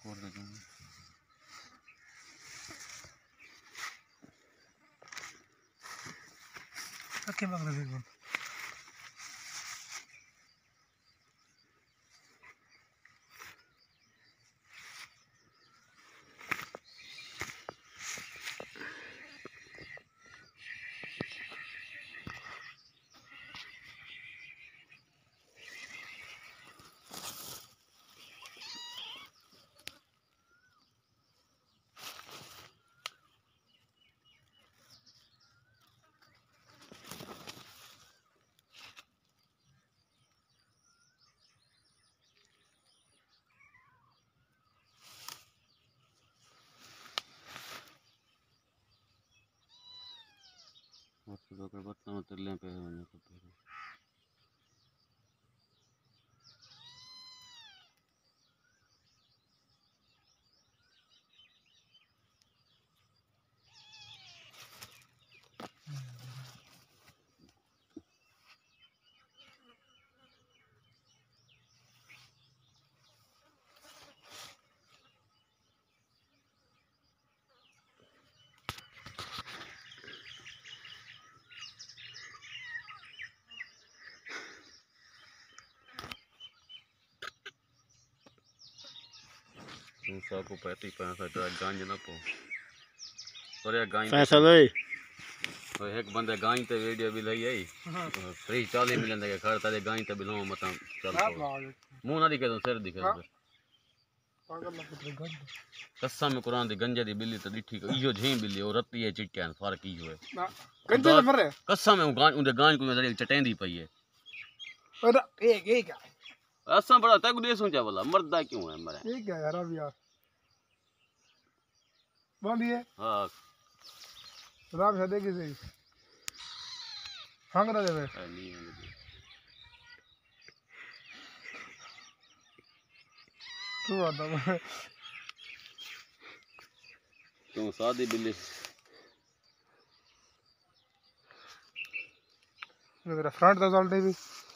छोड़ देता हूँ। क्या मांग रहे थे? बर्तन तेल पे को पैती पैसा गांज ना पो और गांज फैसल है एक बंदे गांज ते वीडियो भी लई आई फ्री 40 मिलन के खड़ तारे गांज ते बिलो मत चल मुंह ना दिखे तो सिर दिखे कसम में कुरान दी गंजे दी बिल्ली तो दिठी इयो झी बिल्ली और रत्ती है चिट्टियां फर्क इयो है गंजे से मर कसम में गांज उनदे गांज को जड़ी चटेंदी पई है और एक असा बड़ा तक दे सोचा वाला मरदा क्यों है मरे ठीक है यार अब यार बांधिए हां राम से देखी सही हांग रहा है नहीं तू आता तू सादी बिल्ली मेरा फ्रंट दा रिजल्ट है भी